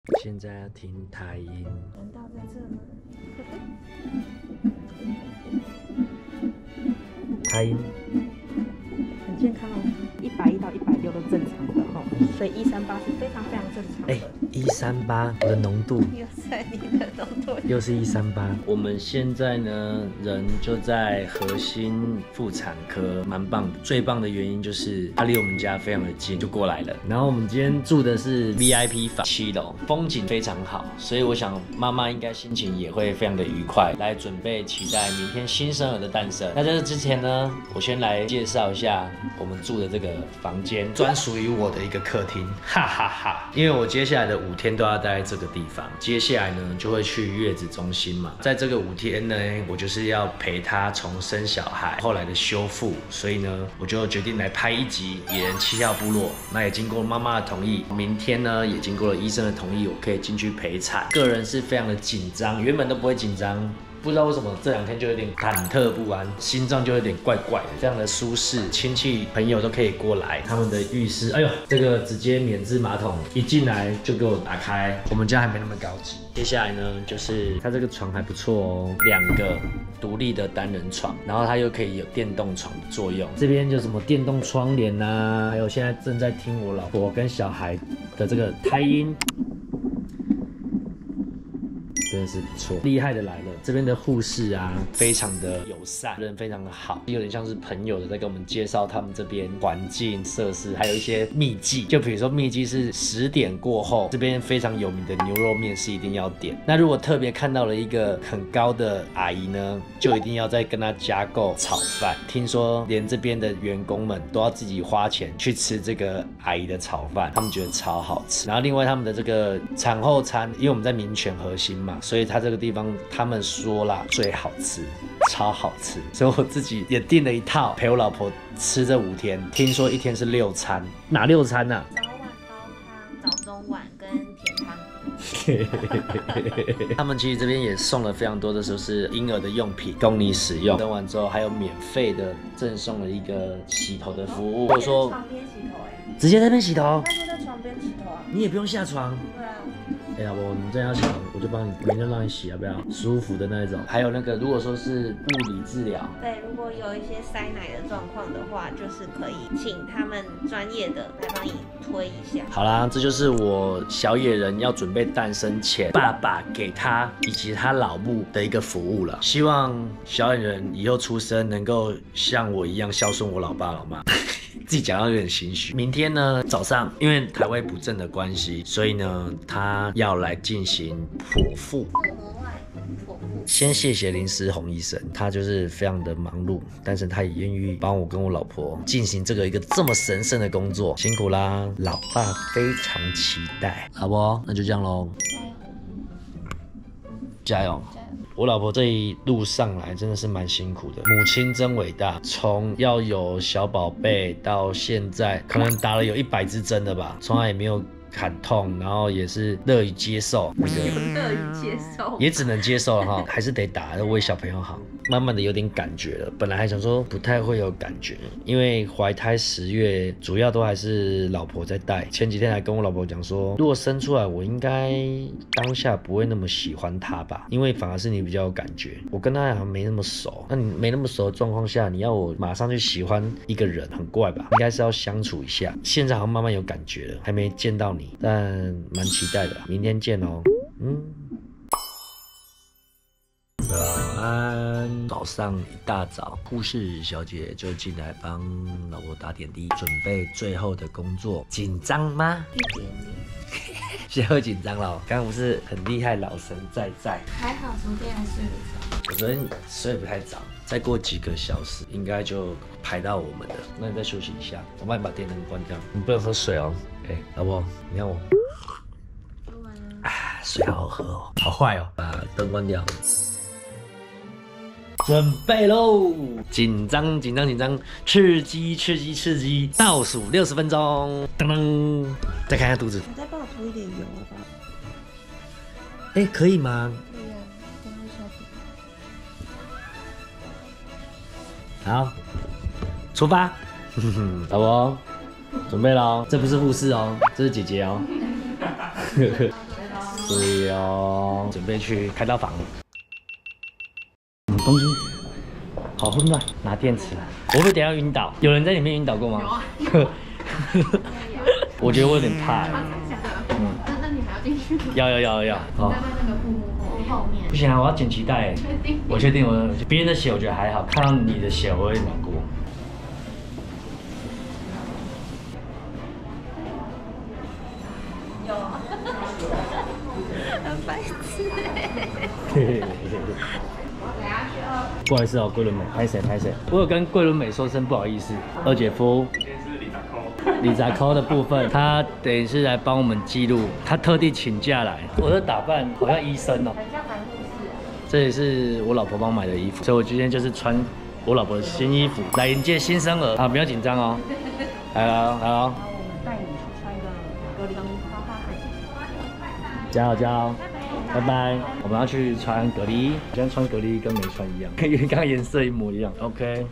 现在要听台音。 难道在这吗？ 台音很健康哦，110到160都正常的哈，所以138是非常正常的。 138，我的浓度又在你的浓度， 又是138。我们现在呢，人就在核心妇产科，蛮棒的。最棒的原因就是它离我们家非常的近，就过来了。然后我们今天住的是 VIP 房7楼，风景非常好，所以我想妈妈应该心情也会非常的愉快，来准备期待明天新生儿的诞生。那在这之前呢，我先来介绍一下我们住的这个房间，专属于我的一个客厅，哈哈哈。因为我接下来的5天都要待在这个地方，接下来呢就会去月子中心嘛。在这个5天呢，我就是要陪她从生小孩，后来的修复，所以呢，我就决定来拍一集《野人7号部落》。那也经过妈妈的同意，明天呢也经过了医生的同意，我可以进去陪产。个人是非常的紧张，原本都不会紧张。不知道为什么这2天就有点忐忑不安，心脏就有点怪怪的，非常的舒适，亲戚朋友都可以过来。他们的浴室，哎呦，这个直接免治马桶，一进来就给我打开。我们家还没那么高级。接下来呢，就是它这个床还不错哦，2个独立的单人床，然后它又可以有电动床的作用。这边就什么电动窗帘啊，还有现在正在听我老婆跟小孩的这个胎音。真的是不错，厉害的来了！这边的护士啊，非常的友善，人非常的好，有点像是朋友的在跟我们介绍他们这边环境、设施，还有一些秘技。就比如说秘技是10点过后，这边非常有名的牛肉面是一定要点。那如果特别看到了一个很高的阿姨呢，就一定要再跟她加购炒饭。听说连这边的员工们都要自己花钱去吃这个阿姨的炒饭，他们觉得超好吃。然后另外他们的这个产后餐，因为我们在民权核心嘛。所以它这个地方，他们说啦最好吃，超好吃，所以我自己也订了一套陪我老婆吃这5天。听说1天是6餐，哪6餐啊？ 早晚高汤、早中晚跟甜汤。 他们其实这边也送了非常多的就是婴儿的用品供你使用，生完之后还有免费的赠送了一个洗头的服务，或者说床边洗头直接在那边洗头， 那就在床边洗头啊。 你也不用下床。 对啊。 哎呀，我们这样要洗，我就帮你，明天让你洗，要不要？舒服的那一种。还有那个，如果说是物理治疗， 对，如果有一些塞奶的状况的话，就是可以请他们专业的来帮你推一下。 好啦，这就是我小野人要准备诞生前，爸爸给他以及他老母的一个服务了。希望小野人以后出生能够像我一样孝顺我老爸老妈。自己讲到有点心虚。明天呢早上，因为胎位不正的关系，所以呢他要来进行剖腹。先谢谢林思宏医生，他就是非常的忙碌，但是他也愿意帮我跟我老婆进行这个一个这么神圣的工作，辛苦啦，老爸非常期待，好不？那就这样咯，加油！我老婆这一路上来真的是蛮辛苦的，母亲真伟大，从要有小宝贝到现在，可能打了有100支针了吧，从来也没有喊痛，然后也是乐于接受， 乐于接受， 也只能接受了哈，还是得打，为小朋友好。慢慢的有点感觉了，本来还想说不太会有感觉，因为怀胎10月，主要都还是老婆在带。前几天还跟我老婆讲说，如果生出来，我应该当下不会那么喜欢他吧，因为反而是你比较有感觉，我跟他好像没那么熟。那你没那么熟的状况下，你要我马上去喜欢一个人，很怪吧？应该是要相处一下。现在好像慢慢有感觉了，还没见到你，但蛮期待的。明天见哦。早安，早上一大早，护士小姐就进来帮老婆打点滴，准备最后的工作。紧张吗？ 一点点。 现在会紧张了，刚刚不是很厉害，老神在在。 还好，昨天还睡得早。 我昨天睡不太早，再过几个小时应该就排到我们的。那你再休息一下，我帮你把电灯关掉。你不能喝水哦。老婆，你看我。水好好喝哦，好坏哦，把灯关掉。准备喽！紧张，紧张，紧张，刺激，刺激，刺激！倒数60分钟，噔噔，再看一下肚子。 你再帮我涂一点油好不好？ 可以吗？ 可以啊，等一下。 好，出发！老婆，准备喽！这不是护士哦，这是姐姐哦。 对哦，准备去开刀房。东西好混乱，拿电池。我会不会等一下晕倒？有人在里面晕倒过吗？有啊。我觉得我有点怕。 那你还要进去吗？ 要。 哦。在那个布幕后面。 不行啊，我要剪脐带。我确定别人的血我觉得还好，看到你的血我会难过。 有。很白痴。 不好意思哦，桂纶镁，拍谁？我有跟桂纶镁说声不好意思，二姐夫。李杂扣的部分，他等于是来帮我们记录，他特地请假来。我的打扮好像医生哦， 很像男护士啊。这也是我老婆帮我买的衣服，所以我今天就是穿我老婆的新衣服来迎接新生儿。好，不要紧张哦。来了。 然后我们带你去穿一个隔离衣服，哈哈。 加油，拜拜。我们要去穿隔离衣，今天穿隔离衣跟没穿一样，跟刚刚颜色一模一样。OK。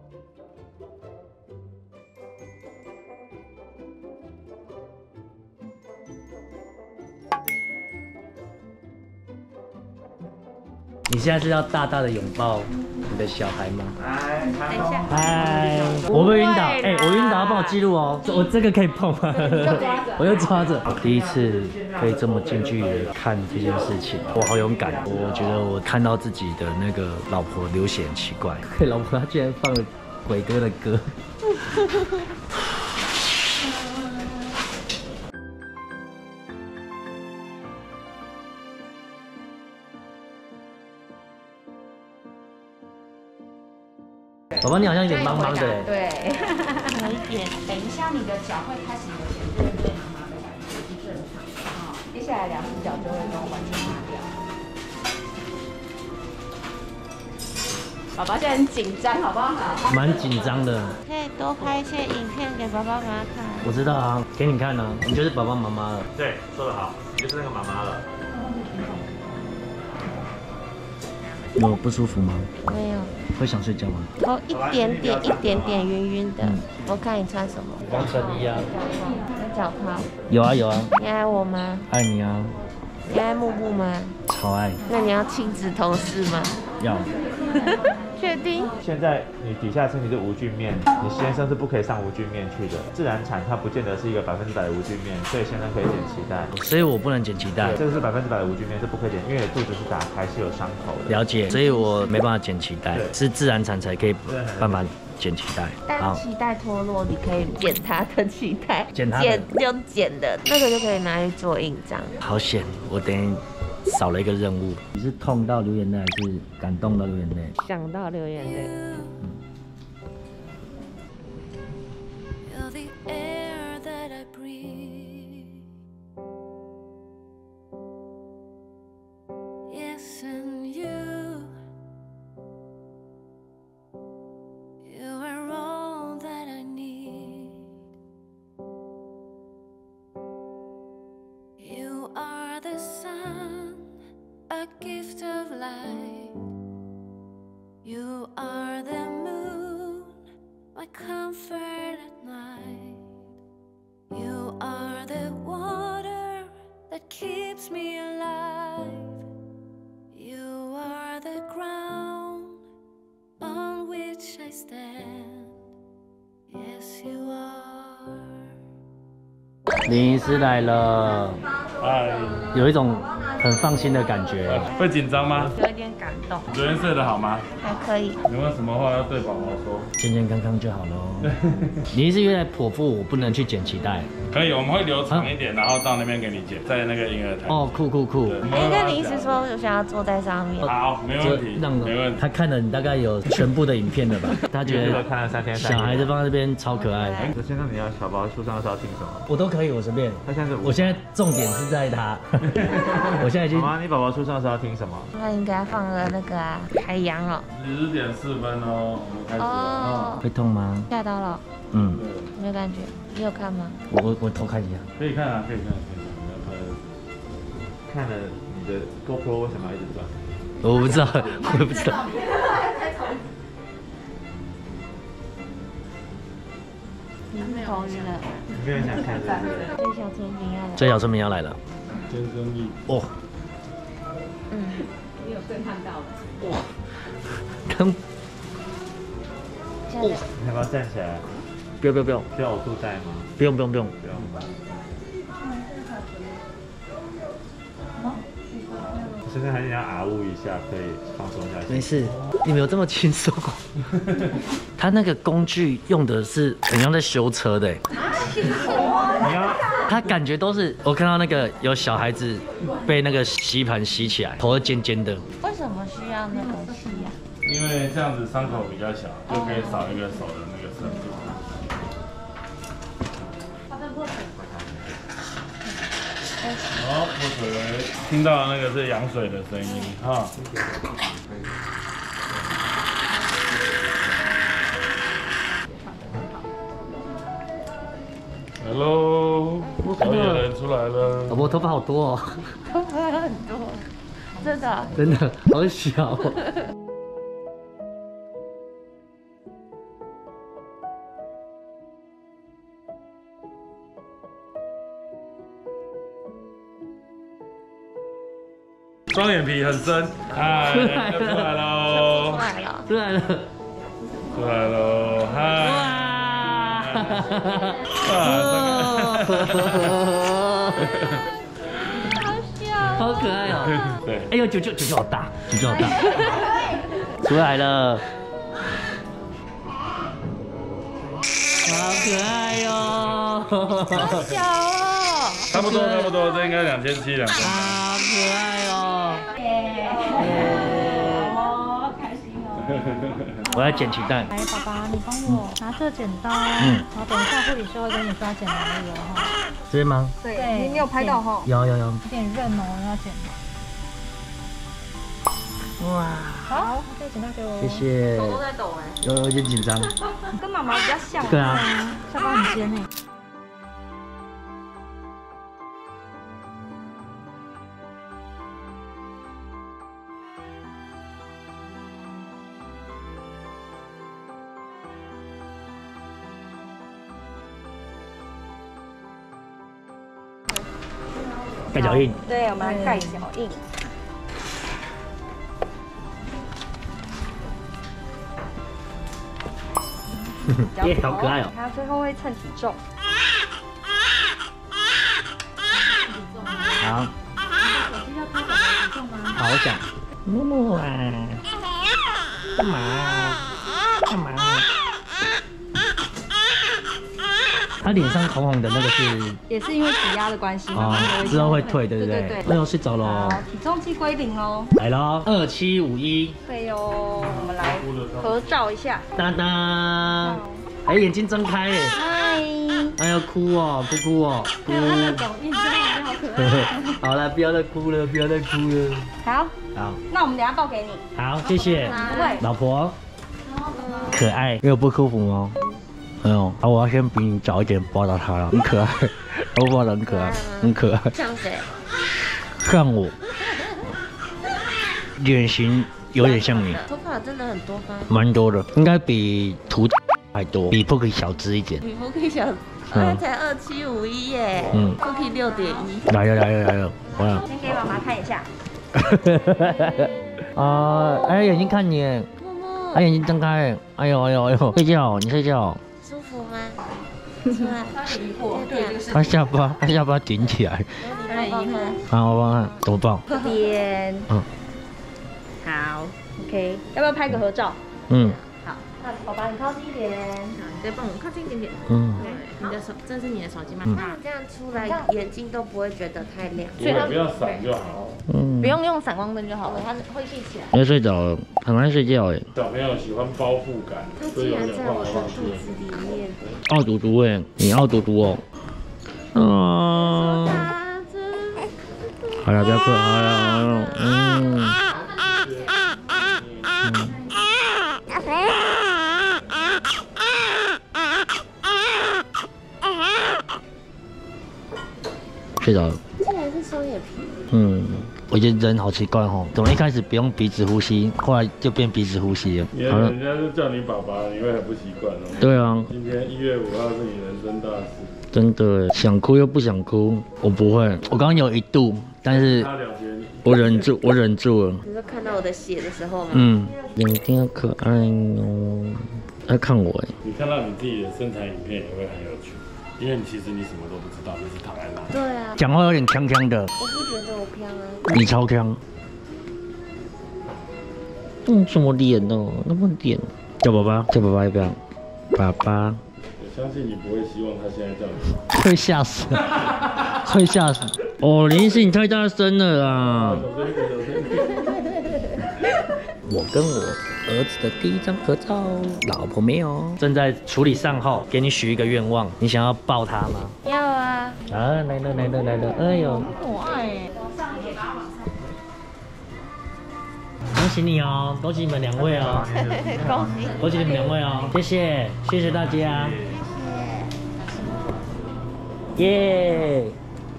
你现在是要大大的拥抱你的小孩吗？ 等一下。 嗨，我会晕倒，我晕倒要帮我记录哦。我这个可以碰吗？我就抓着。第一次可以这么近距离的看这件事情，我好勇敢。我觉得我看到自己的那个老婆流血很奇怪，老婆她居然放了鬼哥的歌。宝宝，你好像有点茫茫的。 对，有一点。 等一下，你的脚会开始有点对对麻麻的感觉，是正常的。好，接下来2只脚就会都完全麻掉。宝宝现在很紧张，好不好？ 蛮紧张的。 可以多拍一些影片给爸爸妈妈看。 我知道啊，给你看啊，你就是爸爸妈妈了。 对，说得好，你就是那个妈妈了。 有不舒服吗？ 没有。 会想睡觉吗？ 头一点点晕晕的。我看你穿什么？ 防尘衣啊。 有脚套。 有啊。 你爱我吗？ 爱你啊。 你爱木木吗？ 超爱。 那你要亲子同事吗？ 要。 确定？ 现在你底下身体是无菌面，你先生是不可以上无菌面去的。自然产它不见得是一个100%的无菌面，所以先生可以剪脐带。 所以我不能剪脐带。 这个是100%的无菌面，是不可以剪，因为你肚子是打开是有伤口的。 了解，所以我没办法剪脐带，是自然产才可以办法剪脐带。 但脐带脱落，你可以剪它的脐带， 剪用剪的那个就可以拿去做印章。 好险，我等于少了一个任务。你是痛到流眼泪，还是感动到流眼泪？ 想到流眼泪。 Gift of light, you are the moon, my comfort at night. You are the water that keeps me alive. You are the ground on which I stand. Yes, you are. 林医师来了，有一种很放心的感觉。 会紧张吗？ 有一点感动。 昨天睡得好吗？ 还可以。 有没有什么话要对宝宝说？ 健健康康就好喽。林医师约来剖腹，我不能去剪脐带。 可以，我们会留长一点，然后到那边给你剪，在那个婴儿台。 哦，酷。 应该林医师说我想要坐在上面。 好，没问题，没问题。 他看了你大概有全部的影片了吧？他觉得看了3天3夜。 小孩子放在这边超可爱。 先生，你要小宝书上是要听什么？ 我都可以，我随便。 我现在重点是在他。我现在已经。 妈妈，你宝宝书上是要听什么？ 那应该放了那个啊，海洋哦。 10点4分哦，我们开始了。 哦。 会痛吗？ 吓到了。 嗯。 没有感觉，你有看吗？ 我偷看一下。 可以看啊，可以看。看了你的 GoPro 为什么要一直转？ 我不知道，我也不知道。 你是同意了。 没有人想看这个。 追小村民要来了。 追小村民要来了。 天生丽。 哦， 你有震撼到的。 哇，刚这样子你要不要站起来？ 不要不要不要需要呕吐袋吗？ 不用不用不用， 不用。现在还是要呜一下，可以放松一下。 没事，你们有这么轻松？他那个工具用的是很像在修车的， 你要他感觉都是我看到那个有小孩子被那个吸盘吸起来，头尖尖的。 为什么需要那个吸呀？ 因为这样子伤口比较小，就可以少一个手的那个深度。好，破水，听到那个是羊水的声音哈。Hello， 小野人出来了。 老婆头发好多哦， 头发很多，真的。 真的好小哦。 双眼皮很深，嗨，又出来喽， 出来了， 出来喽，嗨， 好可爱哦！ 对， 哎呦，九九好大，九九好大，出来了，好可爱哟， 好小哦， 差不多，这应该2700、2800。 好可爱哦！ 哦，开心哦。 我要剪脐带， 来，爸爸，你帮我拿这剪刀，然后等一下护理师会跟你抓剪哪里哦，哈。 这边吗？ 对，你有拍到哈？ 有， 有点韧哦，要剪。 哇， 好，这个剪刀给我。 谢谢。 手都在抖哎。 有点紧张。 跟妈妈比较像。 对啊， 下巴很尖哎。 盖脚印。 对，我们来盖脚印。 耶，好可爱哦！ 还有最后会称体重。 好。好想。木木啊，干嘛？干嘛？他脸上红红的那个是？ 也是因为挤压的关系， 哦，之后会退，对不对？ 对。 哎呦，睡着了。 好，体重计归0喽。 来喽，2751。 对哟，我们来合照一下。 当当。哎，眼睛睁开哎。 嗨。 哎呦，哭哦，不哭哦，哭。 脚印真的好可爱。 好了，不要再哭了，不要再哭了。 好。 好。 那我们等下抱给你。 好，谢谢。 不会。 老婆。可爱，有不舒服吗？没有。啊，我要先比你早一点抱到他了，很可爱，我抱得很可爱，很可爱。 像谁？ 像我。脸型有点像你。 头发真的很多吗？ 蛮多的，应该比图还多，比 Pookie 小只一点。 比 Pookie 小，才2751耶。Pookie 6.1。 来了，我了。 先给妈妈看一下。 啊，哎，眼睛看你，哎，眼睛睁开，哎呦，睡觉，你睡觉。 舒服吗？出来。 他很疑惑，对这个事。 他下巴顶起来。 有点疑惑。 好，我帮看怎么抱。 这边。好 ，OK， 要不要拍个合照？好，那宝宝你靠近一点。 好，你再帮我靠近一点点。 对， 你的手，这是你的手机吗？那你这样出来，眼睛都不会觉得太亮。 不要闪就好。 不用用闪光灯就好了，它会闭起来。 要睡着了，很爱睡觉哎。 小朋友喜欢包覆感， 它竟然在我的肚子里面。 傲嘟嘟哎，你傲嘟嘟哦。好了，不要哭，好了，睡着了。 竟然是双眼皮。 我觉得人好奇怪哦，怎么一开始不用鼻子呼吸，后来就变鼻子呼吸了？ 好了，人家是叫你爸爸，你会很不习惯哦。 对啊。 今天1月5号是你人生大事。 真的想哭又不想哭，我不会。我刚刚有一度，但是我忍住，我忍住了。 你是看到我的血的时候吗？ 眼睛好可爱哦，爱看我哎。 你看到你自己的身材影片也会很有趣，因为其实你什么都不知道，你是躺在那。 对啊。 讲话有点呛呛的。 我不觉得我飘啊。 你超呛。什么脸哦，那么脸。叫爸爸，叫爸爸要不要？爸爸。 我相信你不会希望他现在叫你。 会吓死，会吓死。哦，林医师你太大声了啦。我跟我儿子的第一张合照，老婆没有，正在处理善后，给你许一个愿望，你想要抱他吗？ 要啊！ 来了来了来了，哎呦， 我爱哎！ 恭喜你哦，恭喜你们2位哦，恭喜你们2位哦，谢谢谢谢大家，谢谢，耶！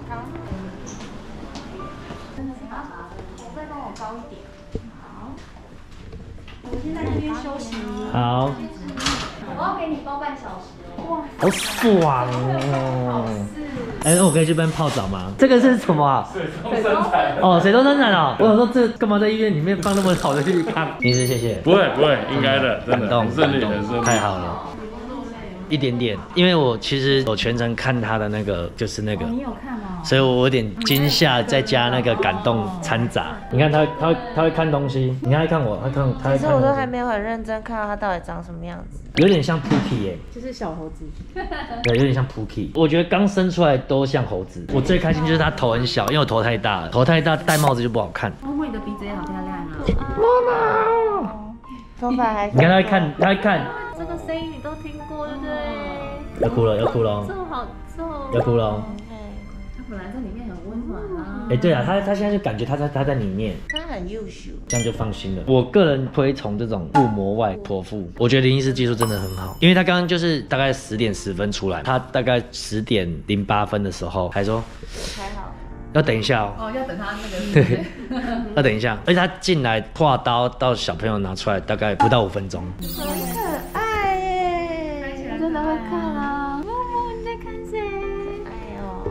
再帮我高一点。好，我现在这边休息。 好， 我要给你包半小时哦。 好爽哦！哎，那我可以去边泡澡吗？这个是什么啊？ 水中生产。 哦，水中生产哦。我想说这干嘛在医院里面放那么好的浴缸？医师谢谢。 不会不会，应该的，真的感动很顺利感动很顺利。 太好了。一点点，因为我其实我全程看他的那个，就是那个， 你有看吗？ 所以我有点惊吓，再加那个感动掺杂。你看他会看东西，你看他看我，他会看。 其实我都还没有很认真看到它到底长什么样子。 有点像 Pookie 耶， 就是小猴子。 对，有点像 Pookie。我觉得刚生出来都像猴子。我最开心就是他头很小，因为我头太大了，头太大戴帽子就不好看。 默默，你的鼻子也好漂亮啊。 妈妈， 头发还…… 你看他会看，他会看。 这个声音你都听过，对不对？ 要哭了，要哭了， 这么好皱。 要哭了。 它本来在里面很温暖啊。 哎，对啊，他现在就感觉他在里面， 它很优秀。 这样就放心了。我个人推崇这种腹膜外剖腹，我觉得林医师技术真的很好，因为他刚刚就是大概10点10分出来，他大概10点08分的时候还说还好。 要等一下哦。 哦，要等他那个。 对，要等一下，而且他进来画刀到小朋友拿出来大概不到5分钟。 很可爱耶！ 真的会看啊。木木，你在看谁？ 哎呦，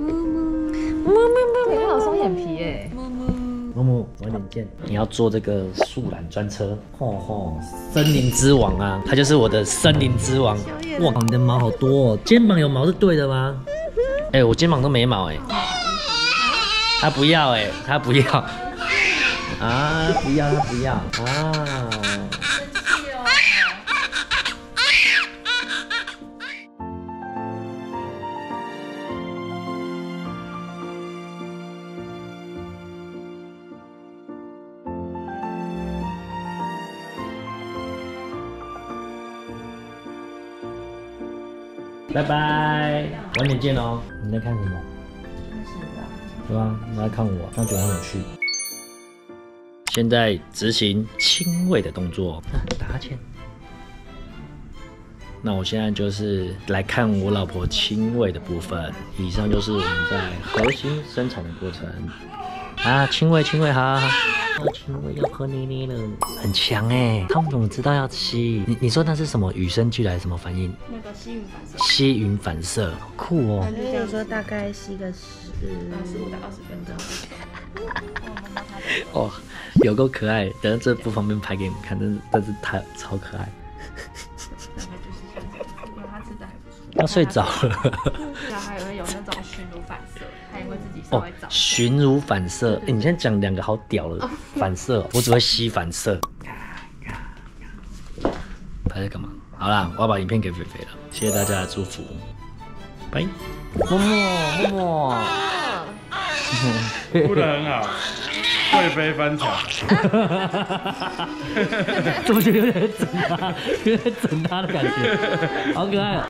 对，他有双眼皮哎。 木木，晚点见。你要坐这个树懒专车，森林之王啊，他就是我的森林之王。哇，你的毛好多哦，肩膀有毛是对的吗？哎，我肩膀都没毛哎。他不要哎，他不要啊，不要他不要啊。拜拜，晚点见哦。你在看什么？对吧？你在看我，他觉得很有趣。现在执行亲喂的动作，打哈欠。那我现在就是来看我老婆亲喂的部分。以上就是我们在核心生产的过程。啊，亲喂，亲喂，好好好。亲喂要喝捏捏了，很强哎！他们怎么知道要吸？你说那是什么与生俱来的什么反应？ 那个吸吮反射。 吸吮反射，好酷哦！ 就想说大概吸个15 到20分钟。 哦，有够可爱，但是这不方便拍给你们看，但是他超可爱。 他吃的还不错。 要睡着了。 小孩也会有那种驯乳反射，他也会自己稍微找。 驯乳反射，你现在讲2个好屌了，反射，我只会吸反射。他在干嘛？好啦，我要把影片给菲菲了，谢谢大家的祝福，拜。默默， 哭得很好，贵妃翻墙。 怎么觉得有点整他的感觉，好可爱哦。